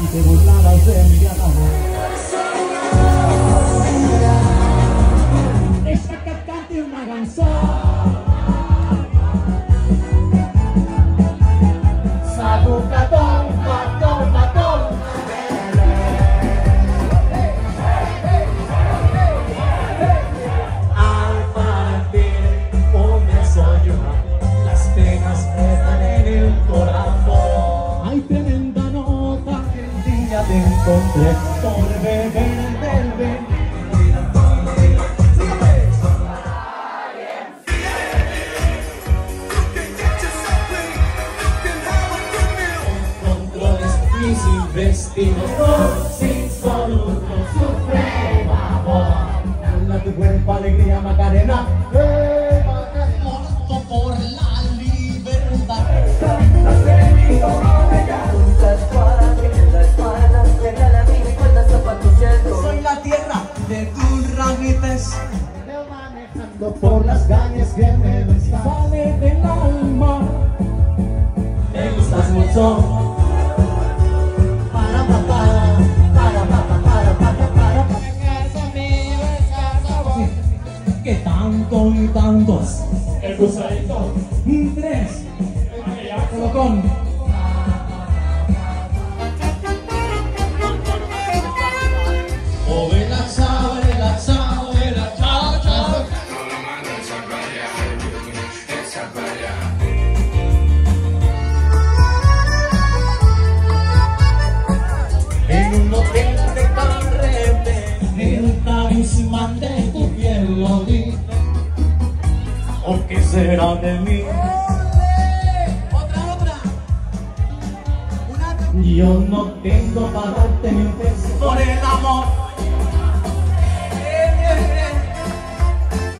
y te burlabas de mi gran amor. Deixa que cante una canción. Sabu catón, catón, catón. Al partir comienzo a llorar, las penas quedan en el corazón. Hay tremenda nota que el día te encontré por beber del veneno. Sin vestidos, sin solución, suprema amor. Dale tu cuerpo alegría, Macarena. Muerto por la libertad. Cantas de mi coronella. La espada, regala mi cuerda, zapatos cientos. Soy la tierra de tus ramites. Veo manejando por las calles que me besas. Sale del alma. Me gustas mucho. Que tanto y tantos. El gusadito. 3. Colocón. Oh, relaxado, relaxado, relaxado, chao. En un hotel de carrete, el talismán de tu piel lo di. ¿O qué será de mí? Otra. Yo no tengo para darte mi peso por el amor.